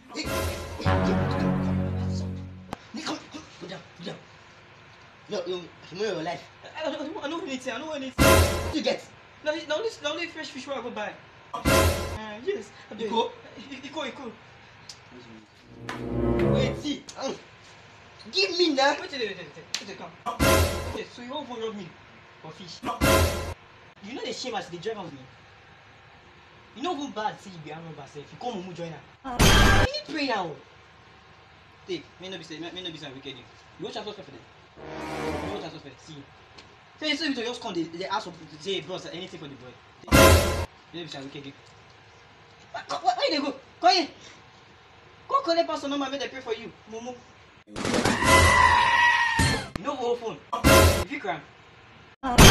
Hey, come down, go down. No, tomorrow your life. I don't anything. I don't want anything. What you get? Now only fresh fish where I go buy. Yes. Iko? Iko. Wait, see. Give me now. Wait, come. Okay, so you won't rob me for fish. You know the shame as they drive on me. You know who bad see you be no bad say if you come and join her. You need pray now. Take, may not be say wicked you. You want transfer for them? You want transfer see. So you just come they ask for say bros anything for the boy. May not be say wicked you. Where they go? Come here. Go collect pastor number make they pray for you. Momo. You know who phone? If you cram.